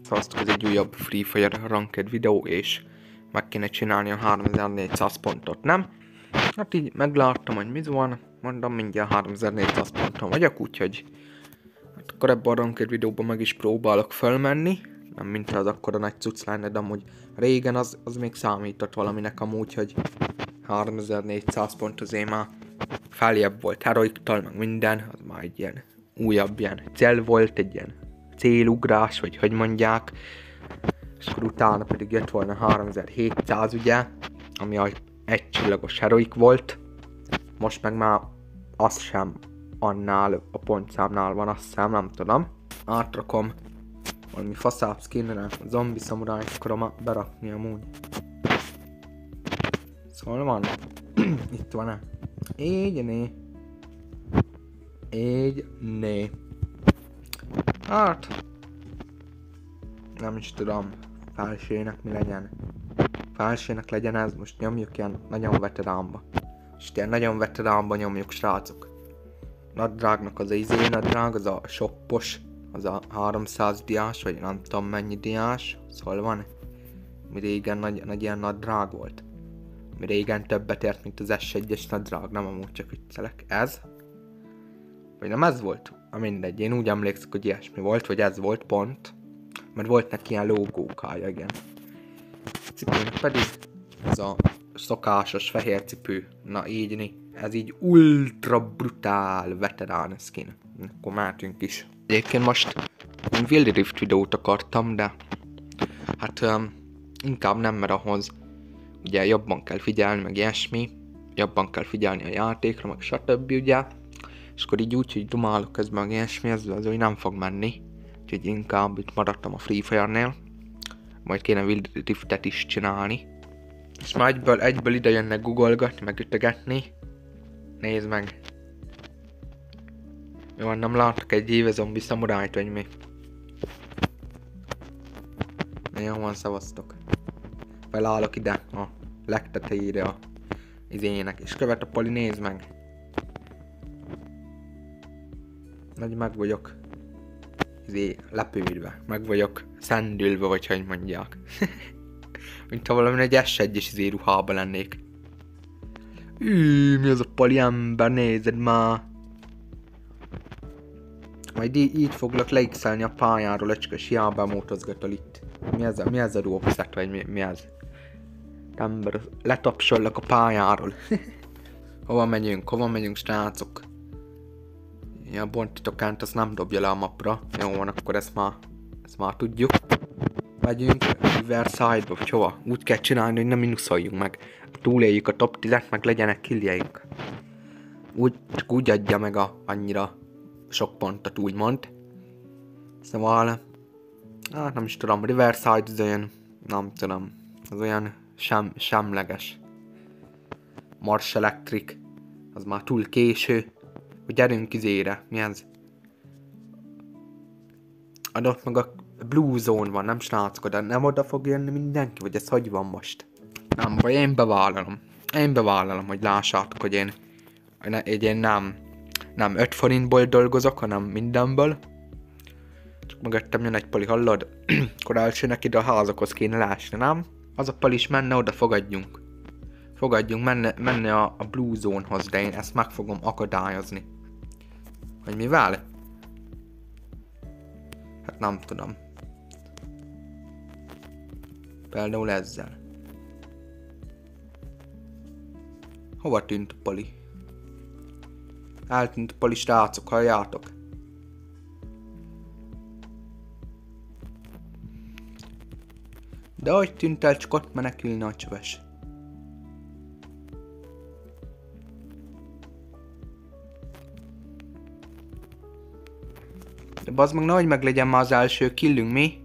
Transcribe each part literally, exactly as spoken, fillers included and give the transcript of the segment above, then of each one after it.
Szavaztok, ez egy újabb Free Fire Ranked videó, és meg kéne csinálni a háromezer-négyszáz pontot, nem? Hát így megláttam, hogy mi van, mondom, mindjárt háromezer-négyszáz ponton vagyok, úgyhogy hát akkor ebben a Ranked videóban meg is próbálok felmenni. Nem mint az akkora nagy cucc lenne, de amúgy régen az, az még számított valaminek amúgy, hogy háromezer-négyszáz pont azért már feljebb volt heroiktól, meg minden, az már egy ilyen újabb ilyen cél volt, egy ilyen célugrás, vagy hogy mondják, és akkor utána pedig jött volna háromezer-hétszáz ugye, ami a egycsillagos heroik volt, most meg már az sem annál a pontszámnál van, azt hiszem, nem tudom. Átrakom valami faszább skinre, a zombi szamuráj akarom berakni amúgy. Szóval van, itt van-e? Így né. Így né. Hát nem is tudom, felsének mi legyen. Felsének legyen ez, most nyomjuk ilyen nagyon veteránba. És ilyen nagyon veteránba nyomjuk, srácok. Nadrágnak az a izé nadrág, az a shoppos, az a háromszáz diás, vagy nem tudom mennyi diás, szóval van. Mi régen nagy, nagy ilyen nadrág volt. Mi régen többet ért, mint az es egyes nadrág, nem amúgy csak viccelek. Ez? Vagy nem ez volt? Na mindegy, én úgy emlékszek, hogy ilyesmi volt, vagy ez volt pont. Mert volt neki ilyen logókája, igen. Cipőnek pedig ez a szokásos fehér cipő. Na így né. Ez így ultra brutál veterán skin. Akkor mehetünk is. Egyébként most én Wild Rift videót akartam, de hát um, inkább nem, mert ahhoz ugye jobban kell figyelni, meg ilyesmi. Jobban kell figyelni a játékra, meg stb. Ugye. És akkor így úgy, hogy dumálok közben meg ilyesmi, ez az, hogy nem fog menni. Úgyhogy inkább itt maradtam a Free Fire-nél. Majd kéne Wild Riftet is csinálni. És már egyből, egyből ide jönnek googolgatni, meg ütögetni. Nézd meg. Mi van, nem láttak egy éve zombi szamurájt, vagy mi? Na jó van, szavaztok. Felállok ide a legtetejére a izének. És követ a Poli, nézd meg. Nagy meg vagyok. Izé, lepődve. Meg vagyok szendülve, vagy hogy mondják. Mint ha valami egy es egyes izé ruhában lennék. Üüüü, mi az a Pali ember, nézed már. Majd így, így foglak leixelni a pályáról, öcskös, hiába mótozgatol itt. Mi ez a, mi ez a ruhaszet, vagy mi, mi ez? Ember, letapsollak a pályáról. Hova megyünk, hova megyünk, srácok? Ja, bontitokent, azt nem dobja le a mapra. Jó van, akkor ezt már, ezt már tudjuk. Megyünk Riverside-ba, vagy hova? Úgy kell csinálni, hogy nem minuszoljunk meg. Túléljük a top tízet, meg legyenek killjeink. Úgy, csak úgy adja meg a annyira sok pontot, úgymond. Szóval, hát nem is tudom, Riverside az olyan, nem tudom, az olyan sem, semleges. Mars Electric, az már túl késő. Hogy gyerünk izére, mi ez? Adott meg a Blue Zone van, nem srácok, de nem oda fog jönni mindenki, vagy ez hogy van most? Nem baj, én bevállalom. Én bevállalom, hogy lássátok, hogy én, hogy én nem, nem öt forintból dolgozok, hanem mindenből. Csak mögöttem jön egy Pali, hallod? Akkor elsőnek ide a házakhoz kéne lásni, nem? Az a Pali is menne, oda fogadjunk. Fogadjunk, menne, menne a, a Blue Zone-hoz, de én ezt meg fogom akadályozni. Hogy mivel? Hát nem tudom. Például ezzel. Hova tűnt a Pali? Eltűnt a Pali, srácok, halljátok? De hogy tűnt el, csak ott menekülne a csöves. De bazd meg, nehogy meg legyen már az első killünk, mi?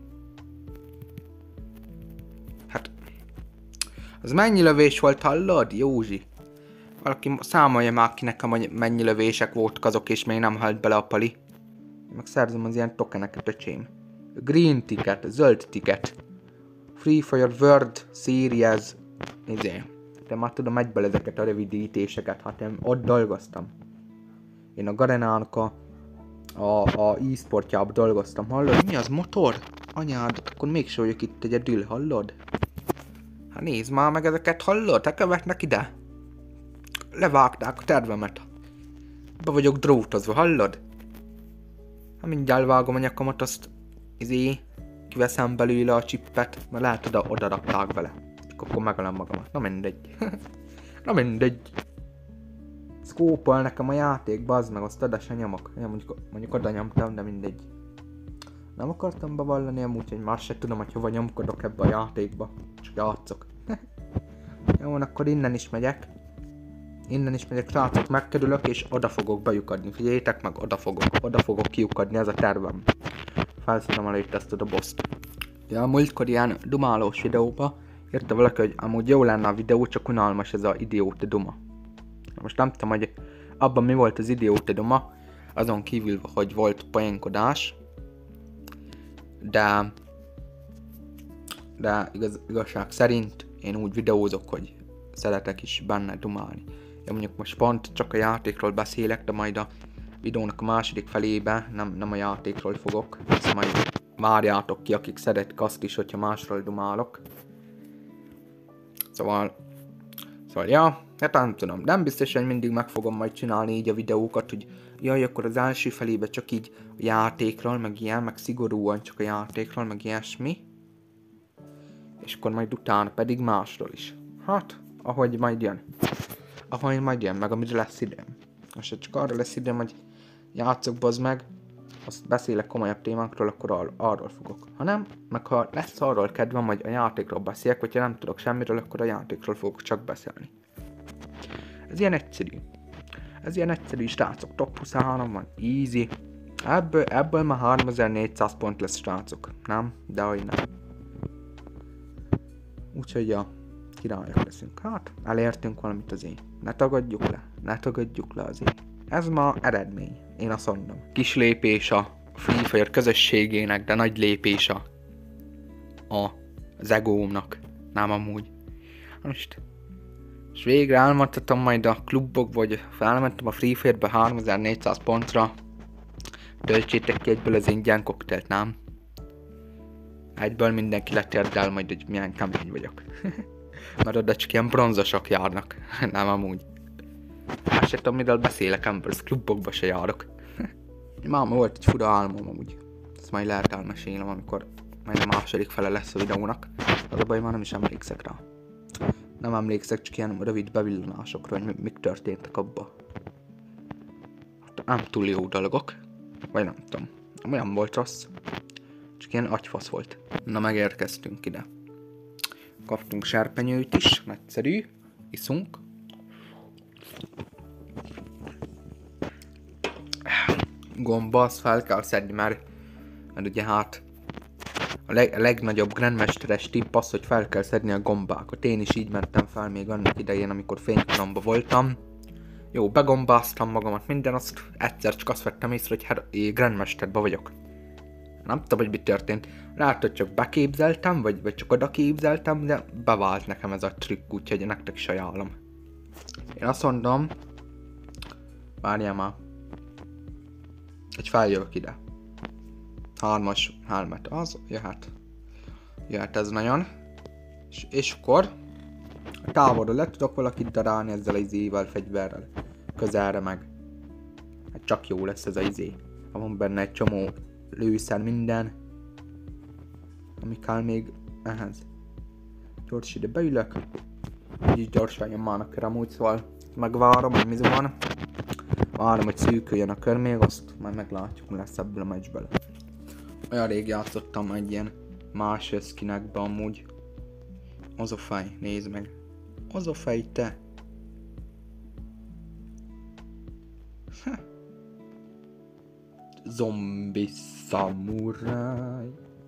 Hát... Az mennyi lövés volt, hallod, Józsi? Valaki számolja már ki nekem, hogy mennyi lövések voltak azok, és még nem halt bele a Pali. Én meg szerzem az ilyen tokeneket, öcsém. Green ticket, zöld ticket. Free Fire World Series. Izé. De már tudom egyből ezeket a rövidítéseket, hát én ott dolgoztam. Én a Garenának a, a, a e-sportjában dolgoztam. Hallod, mi az motor? anyádat, akkor mégse vagyok itt egyedül, hallod? Hát nézd már meg ezeket, hallod? Te követnek ide? Levágták a tervemet. Be vagyok drótozva, hallod? Hát mindjárt vágom a nyakamat, azt izé, kiveszem belőle a csippet, mert lehet oda, oda rakták bele. Csak akkor megölem magamat. Na mindegy. Na mindegy. Szkópol nekem a játék, bazd meg, azt oda se nyomok. Ja, mondjuk, mondjuk oda nyomtam, de mindegy. Nem akartam bevallani amúgy, hogy már se tudom, hogy hova nyomkodok ebbe a játékba. Csak játszok. Jó, akkor innen is megyek. Innen is megyek, srácok, megkerülök, és oda fogok bejukadni. Figyeljétek meg, oda fogok, oda fogok kiukadni, ez a tervem. Felszedem elő itt ezt a dobozt. Ja, a múltkor ilyen dumálós videóba írta valaki, hogy amúgy jó lenne a videó, csak unalmas ez a idióta duma. Most nem tudom, hogy abban mi volt az idióta duma, azon kívül, hogy volt poénkodás. De... De igaz, igazság szerint én úgy videózok, hogy szeretek is benne dumálni. Én mondjuk most pont csak a játékról beszélek, de majd a videónak a második felébe nem, nem a játékról fogok. Ezt majd várjátok ki, akik szeretik azt is, hogyha másról dumálok. Szóval... Szóval, ja, hát nem tudom, nem biztos, hogy mindig meg fogom majd csinálni így a videókat, hogy jaj, akkor az első felébe csak így a játékról, meg ilyen, meg szigorúan csak a játékról, meg ilyesmi. És akkor majd utána pedig másról is. Hát, ahogy majd jön. Ahogy majd jön, meg amire lesz időm. Most csak arra lesz időm, hogy játszok, bazd meg, azt beszélek komolyabb témákról, akkor ar- arról fogok. Ha nem, meg ha lesz arról kedvem, hogy a játékról beszéljek, vagy ha nem tudok semmiről, akkor a játékról fogok csak beszélni. Ez ilyen egyszerű. Ez ilyen egyszerű, srácok. Top huszonhárom van. Easy. Ebből, ebből már háromezer-négyszáz pont lesz, srácok. Nem? De hogy nem. Úgyhogy ja, királyok leszünk. Hát, elértünk valamit azért. Ne tagadjuk le. Ne tagadjuk le azért. Ez ma eredmény. Én azt mondom. Kis lépés a Free Fire közösségének, de nagy lépés a az egómnak. Nem amúgy. Most és végre elmondhatom majd a klubok, vagy felmentem a Free Fire-be háromezer-négyszáz pontra. Töltsétek ki egyből az ingyen koktélt, nem? Egyből mindenki letérdel majd, hogy milyen kemény vagyok. Mert oda csak ilyen bronzosok járnak. Nem amúgy. Hát se tudom, miről beszélek, embers klubokba se járok. Máma volt egy fura álmom amúgy. Ezt majd lehet elmesélem, amikor majd a második fele lesz a videónak. Az a baj, már nem is emlékszek rá. Nem emlékszek, csak ilyen rövid bevillanásokra, hogy mik történtek abba. Hát nem túl jó dolgok. Vagy nem tudom. Olyan volt rossz. Csak ilyen agyfasz volt. Na, megérkeztünk ide. Kaptunk serpenyőt is, nagyszerű. Iszunk. Gomba, azt fel kell szedni, mert, mert ugye hát a, leg, a legnagyobb grandmesteres tipp az, hogy fel kell szedni a gombákat. Én is így mentem fel még annak idején, amikor fénykoromba voltam. Jó, begombáztam magamat, minden, azt egyszer csak azt vettem észre, hogy her- grandmesterbe vagyok. Nem tudom, hogy mi történt. Lehet, hogy csak beképzeltem, vagy, vagy csak oda képzeltem, de bevált nekem ez a trükk, úgyhogy nektek is ajánlom. Én azt mondom, várjál már, hogy feljövök ide. Hármas helmet, az jöhet. Jöhet ez nagyon. És, és akkor távolról le tudok valakit darálni ezzel az izével, fegyverrel. Közelre meg. Hát csak jó lesz ez az izé. Van benne egy csomó lőszer, minden. Ami kell még ehhez. Gyors ide beülök. Így gyorsan nyomálnak kör amúgy, szóval megvárom, hogy mi van. Várom, hogy szűküljön a kör még, azt majd meglátjuk, mi lesz ebből a meccsből. Olyan rég játszottam egy ilyen más skinekbe amúgy. Az a fej, nézd meg. Az a fej, te. Ha. Zombi szamuráj.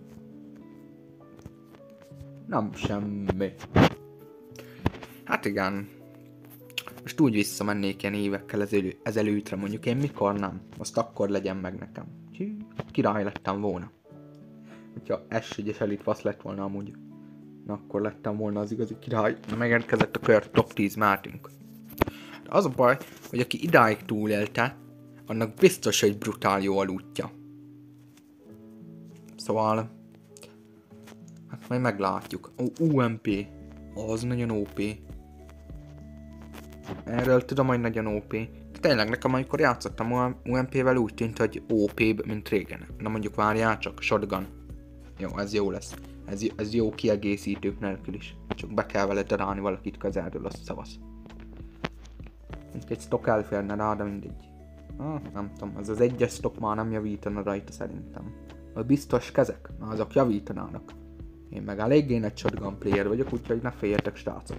Nem semmi. Hát igen. Most úgy visszamennék ilyen évekkel ezelő, ezelőtre, mondjuk én mikor nem. Azt akkor legyen meg nekem. Király lettem volna. Hogyha S-ügyes elit vasz lett volna amúgy. Na akkor lettem volna az igazi király. Megérkezett a kör, top tíz mártunk. De az a baj, hogy aki idáig túlélte, annak biztos, hogy brutál jó a lootja. Szóval Majd meglátjuk. Ó, u em pé. Az nagyon ó pé. Erről tudom, hogy nagyon ó pé. De tényleg nekem, amikor játszottam u em pé-vel úgy tűnt, hogy ó pé-b, mint régen. Na mondjuk várjál csak, shotgun. Jó, ez jó lesz. Ez, ez jó kiegészítők nélkül is. Csak be kell vele darálni valakit közelről, azt szavasz. Egy stock elférne rá, de mindegy. Ah, nem tudom, az az egyes stock már nem javítana rajta szerintem. A biztos kezek, azok javítanának. Én meg eléggé nagy shotgun player vagyok, úgyhogy ne féljetek, srácok.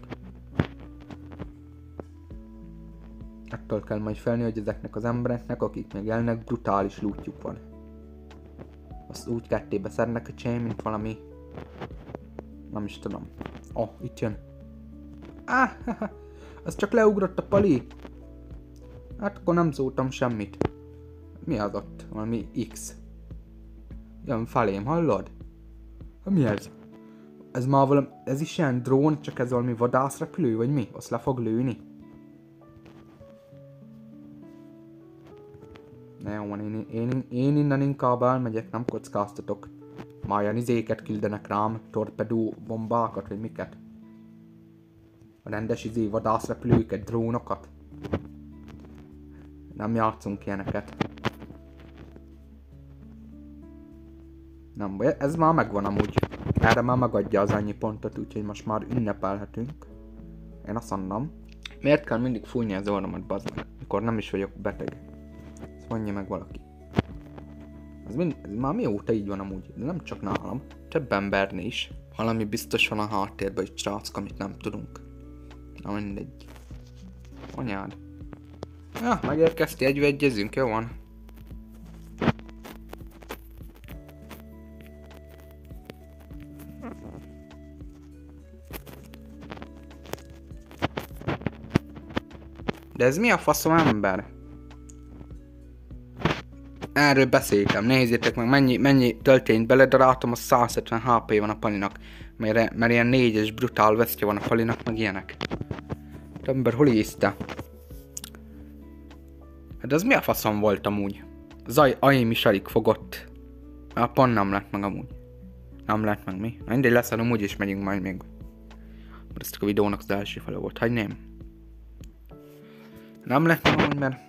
Ettől kell majd felni, hogy ezeknek az embereknek, akik még élnek, brutális lootjuk van. Azt úgy kettébe szednek a chain, mint valami... Nem is tudom. Oh, itt jön. Ah, haha. Az csak leugrott a pali. Hát akkor nem szóltam semmit. Mi az ott? Valami X. Jön felém, hallod? Mi ez? Ez már valami... Ez is ilyen drón, csak ez valami vadászrepülő, vagy mi? Azt le fog lőni? Na jó van, én, én, én innen inkább elmegyek, nem kockáztatok. Már ilyen izéket küldenek rám, torpedó bombákat, vagy miket. A rendes izé vadászrepülőket, drónokat. Nem játszunk ilyeneket. Nem, ez már megvan amúgy. Erre már megadja az annyi pontot, úgyhogy most már ünnepelhetünk. Én azt mondom. Miért kell mindig fújni az orromat, bazd meg, mikor nem is vagyok beteg? Ezt mondja meg valaki. Ez, mind, ez már mióta így van amúgy, de nem csak nálam, több embernél is. Valami biztos van a háttérben, hogy srácok, amit nem tudunk. Na mindegy. Anyád. Ja, megérkeztél, együgyezünk, jó van. De ez mi a faszom ember? Erről beszéltem, nézzétek meg, mennyi, mennyi töltényt beledaráltam, a száz hetven há pé van a palinak. Mert, mert ilyen négyes brutál vesztje van a palinak, meg ilyenek. De ember, hol észte? Hát az mi a faszom volt amúgy? Az aim is alig fogott. A pont nem lett meg amúgy. Nem lett meg mi? Mindegy, lesz, hanem úgy is megyünk majd még. Mert ezt a videónak az első fele volt, hagyném. Nem lett meg amúgy, mert...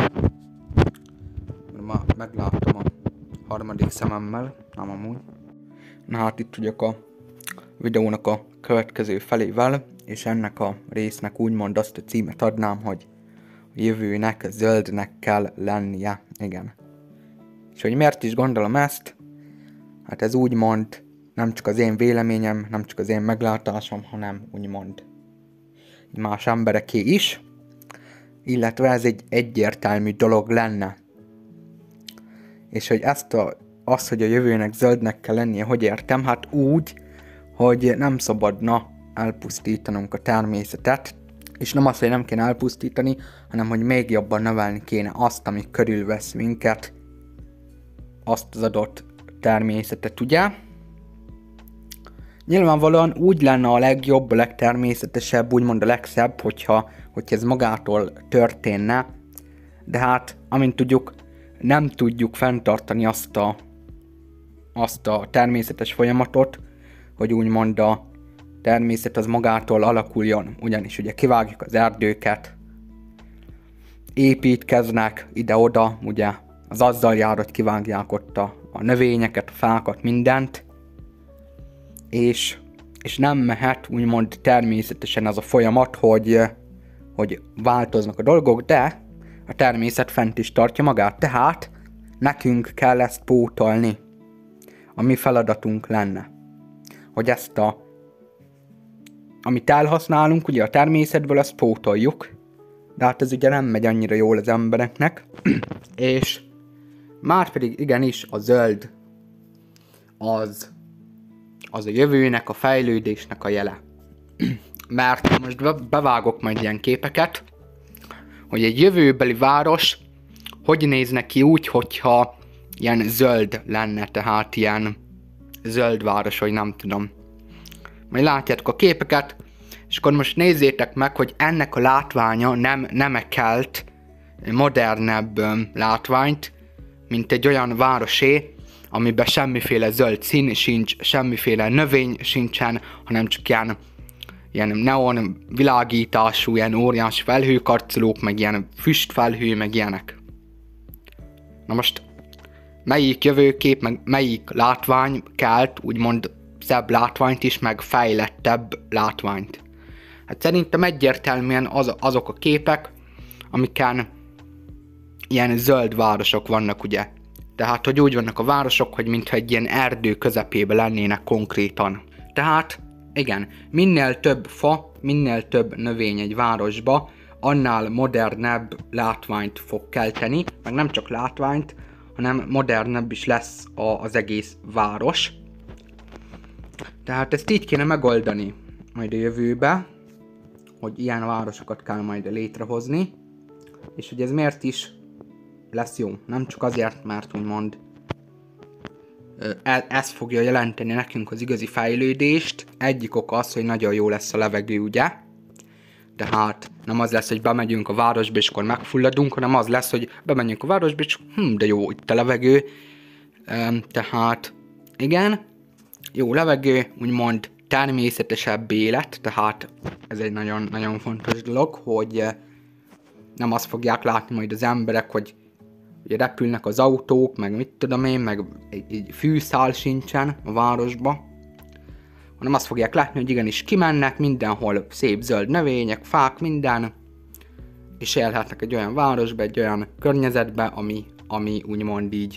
mert ma megláttam a harmadik szememmel, nem amúgy. Na hát itt vagyok a videónak a következő felével, és ennek a résznek úgymond azt a címet adnám, hogy a jövőnek zöldnek kell lennie. Igen. És hogy miért is gondolom ezt? Hát ez úgymond nem csak az én véleményem, nem csak az én meglátásom, hanem úgymond más embereké is. Illetve ez egy egyértelmű dolog lenne. És hogy ezt a, az, hogy a jövőnek zöldnek kell lennie, hogy értem? Hát úgy, hogy nem szabadna elpusztítanunk a természetet, és nem azt, hogy nem kéne elpusztítani, hanem hogy még jobban növelni kéne azt, ami körülvesz minket, azt az adott természetet, ugye? Nyilvánvalóan úgy lenne a legjobb, a legtermészetesebb, úgymond a legszebb, hogyha, hogyha ez magától történne, de hát, amint tudjuk, nem tudjuk fenntartani azt a, azt a természetes folyamatot, hogy úgymond a természet az magától alakuljon, ugyanis ugye kivágjuk az erdőket, építkeznek ide-oda, ugye az azzal jár, hogy kivágják ott a, a növényeket, a fákat, mindent, és, és nem mehet úgymond természetesen az a folyamat, hogy, hogy változnak a dolgok, de a természet fent is tartja magát, tehát nekünk kell ezt pótolni. A mi feladatunk lenne, hogy ezt a amit elhasználunk, ugye a természetből, azt pótoljuk, de hát ez ugye nem megy annyira jól az embereknek, és márpedig igenis a zöld az, az a jövőnek, a fejlődésnek a jele. Mert most bevágok majd ilyen képeket, hogy egy jövőbeli város hogy nézne ki úgy, hogyha ilyen zöld lenne, tehát ilyen zöld város, hogy nem tudom. Majd látjátok a képeket, és akkor most nézzétek meg, hogy ennek a látványa nem, nem ekelt modernebb um, látványt, mint egy olyan városé, amiben semmiféle zöld szín sincs, semmiféle növény sincsen, hanem csak ilyen, ilyen neon világítású, ilyen óriás felhőkarcolók, meg ilyen füstfelhő, meg ilyenek. Na most melyik jövőkép, meg melyik látvány kelt, úgymond szebb látványt is, meg fejlettebb látványt? Hát szerintem egyértelműen az, azok a képek, amiken ilyen zöld városok vannak, ugye. Tehát, hogy úgy vannak a városok, hogy mintha egy ilyen erdő közepébe lennének konkrétan. Tehát, igen, minél több fa, minél több növény egy városba, annál modernebb látványt fog kelteni, meg nem csak látványt, hanem modernebb is lesz a, az egész város. Tehát ezt így kéne megoldani majd a jövőbe, hogy ilyen városokat kell majd létrehozni, és hogy ez miért is lesz jó. Nem csak azért, mert úgymond ez fogja jelenteni nekünk az igazi fejlődést. Egyik oka az, hogy nagyon jó lesz a levegő, ugye? Tehát nem az lesz, hogy bemegyünk a városba és akkor megfulladunk, hanem az lesz, hogy bemegyünk a városba és hm, de jó itt a levegő. Tehát igen, jó levegő, úgymond természetesebb élet, tehát ez egy nagyon, nagyon fontos dolog, hogy nem azt fogják látni majd az emberek, hogy ugye repülnek az autók, meg mit tudom én, meg egy, egy fűszál sincsen a városba, hanem azt fogják látni, hogy igenis kimennek, mindenhol szép zöld növények, fák, minden, és élhetnek egy olyan városba, egy olyan környezetbe, ami, ami úgymond így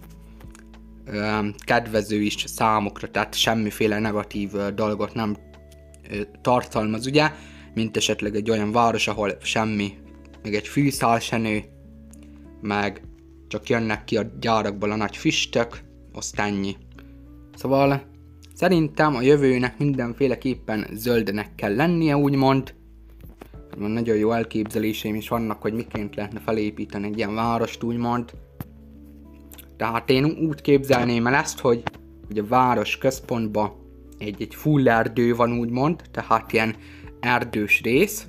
ö, kedvező is számukra, tehát semmiféle negatív ö, dolgot nem ö, tartalmaz, ugye, mint esetleg egy olyan város, ahol semmi, még egy fűszál se nő, meg csak jönnek ki a gyárakból a nagy füstök, azt ennyi. Szóval szerintem a jövőnek mindenféleképpen zöldnek kell lennie, úgymond. Nagyon jó elképzeléseim is vannak, hogy miként lehetne felépíteni egy ilyen várost, úgymond. Tehát én úgy képzelném el ezt, hogy, hogy a város központban egy, egy full erdő van, úgymond, tehát ilyen erdős rész.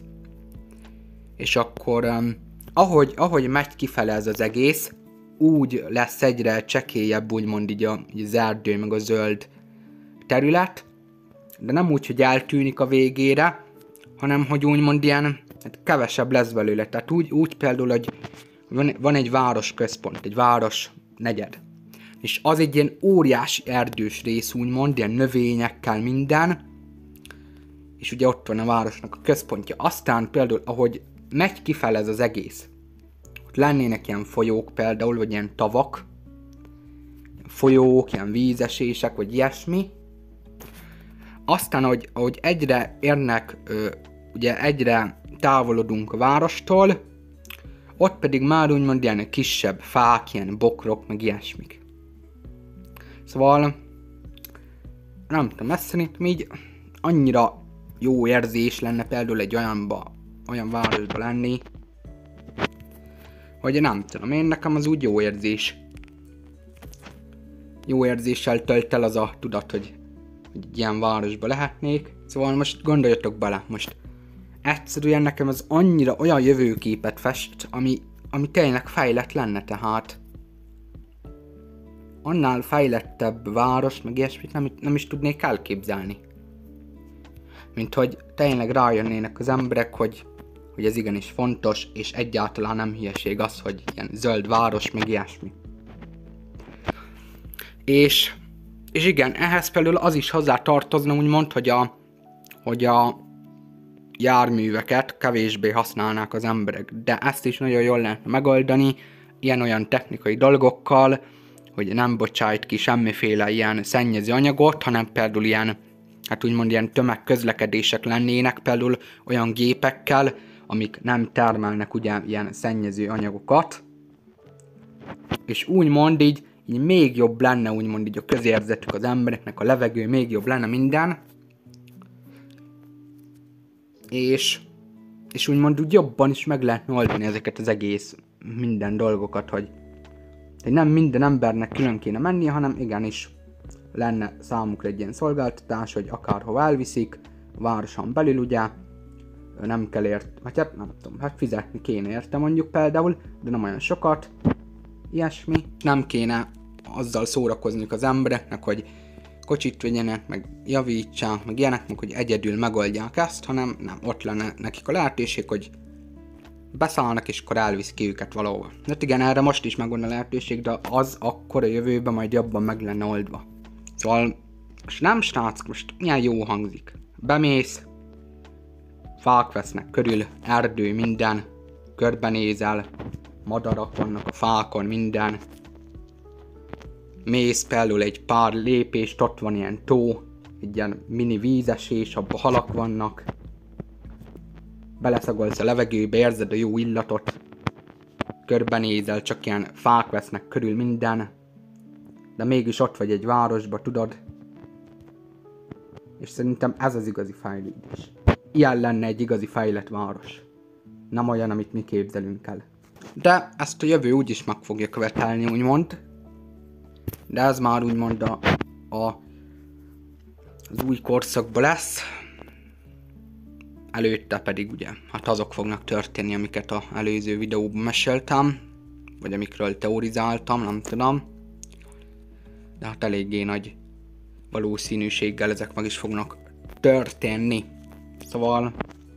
És akkor um, ahogy, ahogy megy kifele ez az egész, úgy lesz egyre csekélyebb, úgymond így, a, így az erdő, meg a zöld terület, de nem úgy, hogy eltűnik a végére, hanem hogy úgymond ilyen, hát kevesebb lesz belőle. Tehát úgy, úgy például, hogy van, van egy város központ, egy város negyed, és az egy ilyen óriási erdős rész, úgymond, ilyen növényekkel minden, és ugye ott van a városnak a központja. Aztán például, ahogy megy kifele ez az egész, ott lennének ilyen folyók például, vagy ilyen tavak, ilyen folyók, ilyen vízesések, vagy ilyesmi. Aztán, ahogy, ahogy egyre érnek, ö, ugye egyre távolodunk a várostól, ott pedig már úgymond ilyen kisebb fák, ilyen bokrok, meg ilyesmik. Szóval, nem tudom, ezt szerintem így annyira jó érzés lenne például egy olyanba, olyan városba lenni, hogy nem tudom, én nekem az úgy jó érzés. Jó érzéssel tölt el az a tudat, hogy, hogy egy ilyen városba lehetnék. Szóval most gondoljatok bele, most egyszerűen nekem az annyira olyan jövőképet fest, ami, ami tényleg fejlett lenne, tehát annál fejlettebb város, meg ilyesmit nem, nem is tudnék elképzelni. Mint hogy tényleg rájönnének az emberek, hogy, hogy ez igenis fontos, és egyáltalán nem hülyeség az, hogy ilyen zöld város, meg ilyesmi. És, és igen, ehhez például az is hozzá tartozna, úgymond, hogy a, hogy a járműveket kevésbé használnák az emberek, de ezt is nagyon jól lehetne megoldani, ilyen-olyan technikai dolgokkal, hogy nem bocsájt ki semmiféle ilyen szennyező anyagot, hanem például ilyen, hát úgymond ilyen tömegközlekedések lennének például olyan gépekkel, amik nem termelnek ugye ilyen szennyező anyagokat, és úgymond így, így még jobb lenne úgymond így a közérzetük az embereknek, a levegő még jobb lenne minden, és, és úgymond úgy jobban is meg lehetne oldani ezeket az egész minden dolgokat, hogy, hogy nem minden embernek külön kéne mennie, hanem igenis lenne számukra egy ilyen szolgáltatás, hogy akárhova elviszik, a városon belül ugye, nem kell ért, vagy hát nem tudom, hát fizetni kéne érte mondjuk például, de nem olyan sokat, ilyesmi. Nem kéne azzal szórakozniuk az embereknek, hogy kocsit vegyenek, meg javítsák, meg ilyenek, meg hogy egyedül megoldják ezt, hanem nem, ott lenne nekik a lehetőség, hogy beszállnak, és akkor elvisz ki őket valahova. De igen, erre most is megvan a lehetőség, de az akkor a jövőben majd jobban meg lenne oldva. Szóval, most nem srácok, most milyen jó hangzik. Bemész, fák vesznek körül, erdő, minden, körbenézel, madarak vannak a fákon, minden. Mész például egy pár lépést, ott van ilyen tó, egy ilyen mini vízesés, abban halak vannak. Beleszagolsz a levegőbe, érzed a jó illatot. Körbenézel, csak ilyen fák vesznek körül, minden. De mégis ott vagy egy városba, tudod? És szerintem ez az igazi fejlődés. Ilyen lenne egy igazi fejlett város. Nem olyan, amit mi képzelünk el. De ezt a jövő úgyis meg fogja követelni, úgymond. De ez már úgymond a, a, az új korszakban lesz. Előtte pedig ugye, hát azok fognak történni, amiket az előző videóban meséltem. Vagy amikről teorizáltam, nem tudom. De hát eléggé nagy valószínűséggel ezek meg is fognak történni. Szóval...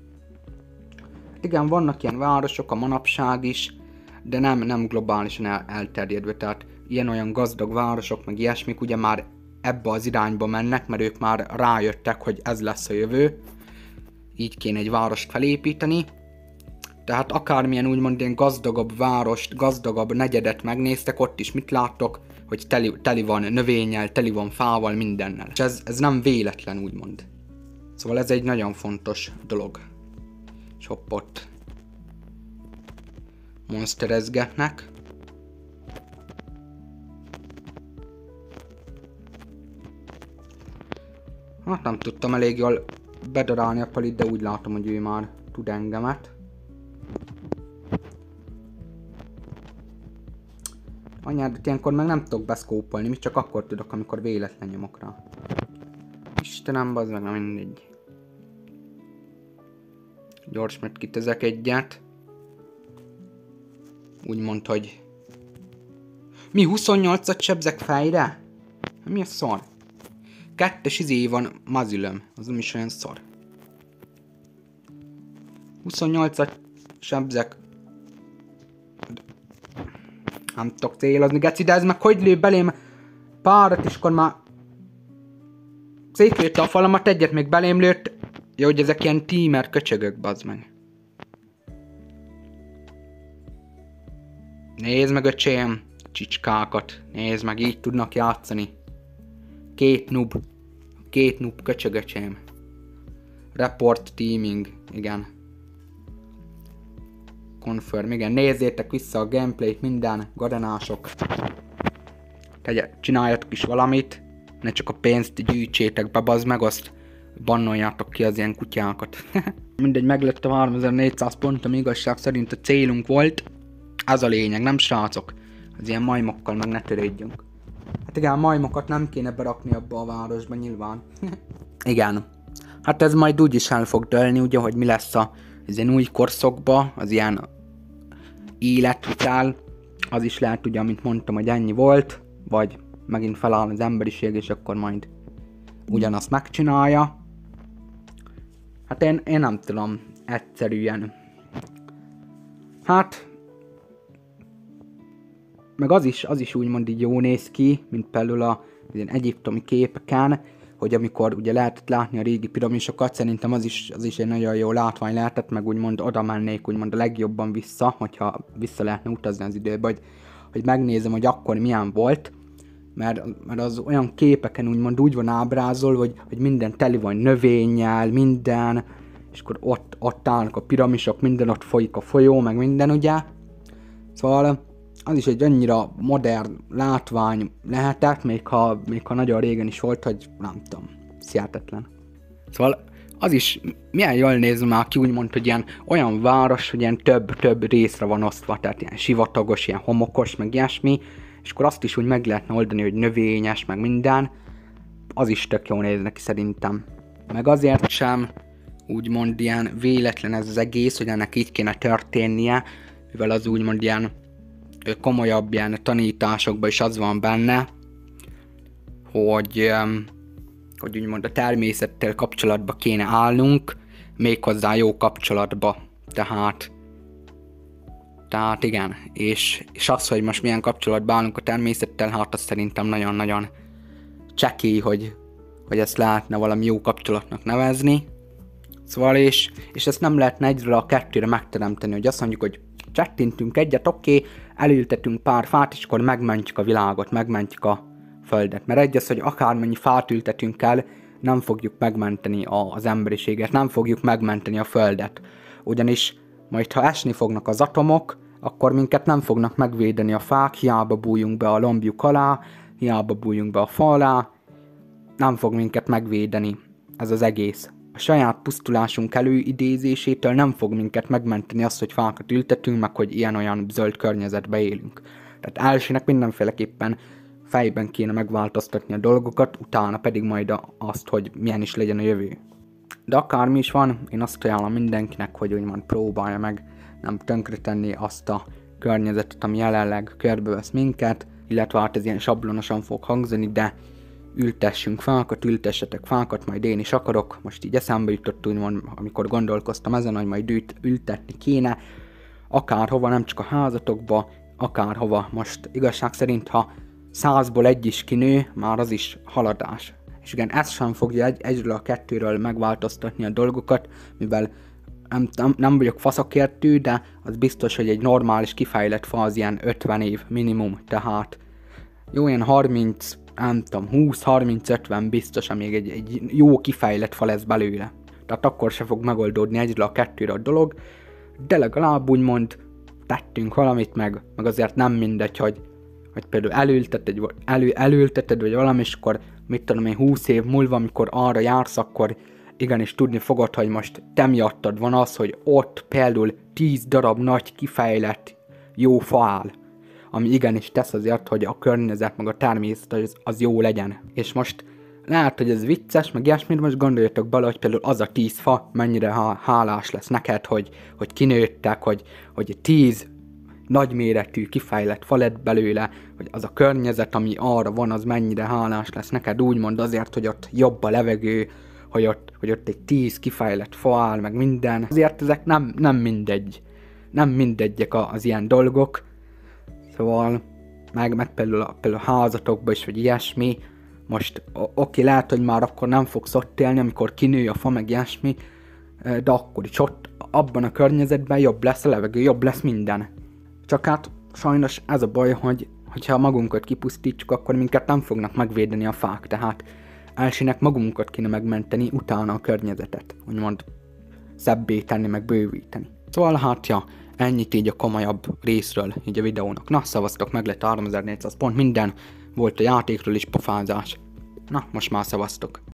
igen, vannak ilyen városok a manapság is, de nem, nem globálisan el, elterjedve, tehát ilyen-olyan gazdag városok, meg ilyesmik ugye már ebbe az irányba mennek, mert ők már rájöttek, hogy ez lesz a jövő. Így kéne egy várost felépíteni. Tehát akármilyen úgymond ilyen gazdagabb várost, gazdagabb negyedet megnéztek, ott is mit láttok, hogy teli, teli van növényel, teli van fával, mindennel. És ez, ez nem véletlen úgymond. Szóval ez egy nagyon fontos dolog. És hopp ott monsterezgetnek. Hát nem tudtam elég jól bedarálni a palit, de úgy látom, hogy ő már tud engemet. Anyád, ilyenkor meg nem tudok beszkópolni, mi csak akkor tudok, amikor véletlen nyomok rá. Istenem, bazd meg, nem mindegy. Gyors, mert kitezek egyet. Úgy mondta, hogy... Mi huszonnyolcat sebzek fejre? Mi a szar? Kettes izé van mazülöm, az nem is olyan szar. huszonnyolcat sebzek. Nem tudok célozni, geci, de ez meg hogy lő belém párat, és akkor már szétlőtte a falamat, egyet még belém lőtt. Jó, hogy ezek ilyen tímer köcsögök, bazd meg. Nézd meg, öcsém, csicskákat. Nézd meg, így tudnak játszani. Két noob. Két noob köcsög, öcsém. Report teaming, igen. Confirm, igen. Nézzétek vissza a gameplayt, minden, gadenások. Tegye, csináljatok is valamit. Ne csak a pénzt gyűjtsétek be, bazd meg, azt bannoljátok ki az ilyen kutyákat. Mindegy, meglett a háromezer-négyszáz pont, ami igazság szerint a célunk volt. Ez a lényeg, nem srácok? Az ilyen majmokkal meg ne törődjünk. Hát igen, majmokat nem kéne berakni abba a városba nyilván. Igen. Hát ez majd úgyis el fog dőlni, ugye, hogy mi lesz a, az ilyen új korszakba, az ilyen életvitel. Az is lehet, ugye, amit mondtam, hogy ennyi volt, vagy megint feláll az emberiség, és akkor majd ugyanazt megcsinálja. Hát én, én nem tudom, egyszerűen. Hát, meg az is, az is úgymond így jó néz ki, mint például a ilyen egyiptomi képeken, hogy amikor ugye lehetett látni a régi piramisokat, szerintem az is, az is egy nagyon jó látvány lehetett, meg úgymond oda mennék úgymond a legjobban vissza, hogyha vissza lehetne utazni az időbe, hogy, hogy megnézem, hogy akkor milyen volt, mert, mert az olyan képeken úgymond úgy van ábrázolva, hogy, hogy minden teli van növényel, minden, és akkor ott, ott állnak a piramisok, minden ott folyik a folyó, meg minden, ugye. Szóval az is egy annyira modern látvány lehetett, még ha, még ha nagyon régen is volt, hogy nem tudom, hihetetlen. Szóval az is milyen jól néz már ki, úgymond, hogy ilyen olyan város, hogy ilyen több-több részre van osztva, tehát ilyen sivatagos, ilyen homokos, meg ilyesmi, és akkor azt is úgy meg lehetne oldani, hogy növényes, meg minden, az is tök jól néz neki szerintem. Meg azért sem úgymond ilyen véletlen ez az egész, hogy ennek így kéne történnie, mivel az úgymond ilyen ö, komolyabb ilyen tanításokban is az van benne, hogy, ö, hogy úgymond a természettel kapcsolatba kéne állnunk, méghozzá jó kapcsolatba. Tehát, tehát igen, és, és az, hogy most milyen kapcsolatban állunk a természettel, hát azt szerintem nagyon-nagyon csekély, hogy, hogy ezt lehetne valami jó kapcsolatnak nevezni. Szóval, és, és ezt nem lehetne egyről a kettőre megteremteni, hogy azt mondjuk, hogy csettintünk egyet, oké, okay, elültetünk pár fát, és akkor megmentjük a világot, megmentjük a földet. Mert egy az, hogy akármennyi fát ültetünk el, nem fogjuk megmenteni az emberiséget, nem fogjuk megmenteni a földet. Ugyanis majd, ha esni fognak az atomok, akkor minket nem fognak megvédeni a fák, hiába bújjunk be a lombjuk alá, hiába bújjunk be a fa alá, nem fog minket megvédeni ez az egész. A saját pusztulásunk előidézésétől nem fog minket megmenteni azt, hogy fákat ültetünk, meg hogy ilyen-olyan zöld környezetbe élünk. Tehát elsőnek mindenféleképpen fejben kéne megváltoztatni a dolgokat, utána pedig majd azt, hogy milyen is legyen a jövő. De akármi is van, én azt ajánlom mindenkinek, hogy úgymond próbálja meg nem tönkretenni azt a környezetet, ami jelenleg körbevesz minket, illetve hát ez ilyen sablonosan fog hangzani, de ültessünk fákat, ültessetek fákat, majd én is akarok. Most így eszembe jutott, úgymond, amikor gondolkoztam ezen, hogy majd ült, ültetni kéne, akárhova, nem csak a házatokba, akárhova. Most igazság szerint, ha százból egy is kinő, már az is haladás. És igen, ez sem fogja egy, egyről a kettőről megváltoztatni a dolgokat, mivel nem, nem, nem vagyok faszakértő, de az biztos, hogy egy normális kifejlett fa az ilyen ötven év minimum, tehát jó ilyen harminc, nem tudom, húsz harminc ötven biztos, amíg egy, egy jó kifejlett fa lesz belőle. Tehát akkor se fog megoldódni egyről a kettőre a dolog, de legalább úgymond tettünk valamit, meg, meg azért nem mindegy, hogy, hogy például elülteted, elő, elülteted, vagy valami, és akkor mit tudom én, húsz év múlva, amikor arra jársz, akkor igenis tudni fogod, hogy most te miattad van az, hogy ott például tíz darab nagy kifejlett jó fa áll, ami igenis tesz azért, hogy a környezet meg a természet az, az jó legyen. És most lehet, hogy ez vicces, meg ilyesmit, most gondoljatok bele, hogy például az a tíz fa mennyire hálás lesz neked, hogy, hogy kinőttek, hogy, hogy tíz nagyméretű kifejlett fa lett belőle, hogy az a környezet, ami arra van, az mennyire hálás lesz neked, úgymond azért, hogy ott jobb a levegő, hogy ott, hogy ott egy tíz kifejlett fa áll, meg minden. Azért ezek nem, nem mindegy. Nem mindegyek az ilyen dolgok. Szóval, meg, meg például, a, például a házatokban is, vagy ilyesmi. Most oké, okay, lehet, hogy már akkor nem fogsz ott élni, amikor kinő a fa, meg ilyesmi, de akkor is ott, abban a környezetben jobb lesz a levegő, jobb lesz minden. Csak hát sajnos ez a baj, hogy hogyha magunkat kipusztítjuk, akkor minket nem fognak megvédeni a fák, tehát elsőnek magunkat kéne megmenteni, utána a környezetet, úgymond szebbé tenni, meg bővíteni. Szóval hát ja, ennyit így a komolyabb részről így a videónak. Na, szavaztok, meg lett háromezer-négyszáz pont, minden volt a játékról is pofázás. Na, most már szavaztok.